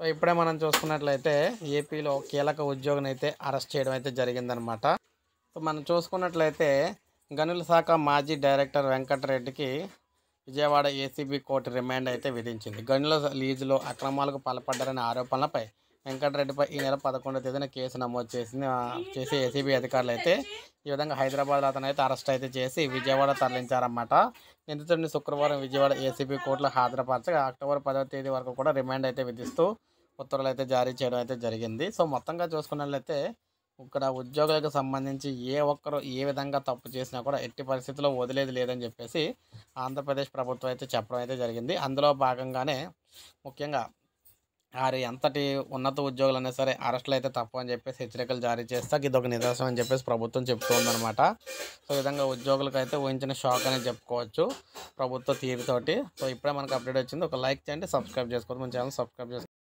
So ఇప్పుడే మనం చూసుకున్నట్లయితే ఏపీలో కీలక ఉద్యోగిని అయితే అరెస్ట్ చేయడం అయితే జరిగిందనమాట. సో మనం చూసుకున్నట్లయితే గనుల శాఖ మాజీ డైరెక్టర్ వెంకటరెడ్డికి విజయవాడ ఏసీబీ కోర్టు రిమాండ్ అయితే విధించింది. గనుల లీజులో అక్రమాలకు పాల్పడ్డారనే ఆరోపణలపై వెంకటరెడ్డిపై ఈ నెల 11వ తేదీన కేసు నమోదు చేసి ఏసీబీ అధికారులు అయితే ఈ విధంగా హైదరాబాద్లో అతను అయితే అరెస్ట్ అయితే చేసి విజయవాడ తరలించారన్నమాట. నిందితుడిని శుక్రవారం విజయవాడ ఏసీబీ కోర్టులో హాజరుపరచగా అక్టోబర్ 10వ తేదీ వరకు కూడా రిమాండ్ అయితే విధిస్తూ ఉత్తర్వులు అయితే జారీ చేయడం అయితే జరిగింది. సో మొత్తంగా చూసుకున్నట్లయితే ఇక్కడ ఉద్యోగులకు సంబంధించి ఏ ఒక్కరు ఏ విధంగా తప్పు చేసినా కూడా ఎట్టి పరిస్థితుల్లో వదిలేది లేదని చెప్పేసి ఆంధ్రప్రదేశ్ ప్రభుత్వం అయితే చెప్పడం అయితే జరిగింది. అందులో భాగంగానే ముఖ్యంగా ఎంతటి ఉన్నత ఉద్యోగులైనా సరే అరెస్టులు అయితే తప్పు అని చెప్పేసి హెచ్చరికలు జారీ చేస్తా ఇది ఒక నిదర్శనం అని చెప్పేసి ప్రభుత్వం చెప్తూ ఉందన్నమాట. సో ఈ విధంగా ఉద్యోగులకు అయితే ఊహించిన షాక్ అనేది చెప్పుకోవచ్చు ప్రభుత్వ తీరుతోటి. సో ఇప్పుడే మనకు అప్డేట్ వచ్చింది. ఒక లైక్ చేయండి, సబ్స్క్రైబ్ చేసుకోండి, మన ఛానల్ సబ్స్క్రైబ్ చేసుకోండి.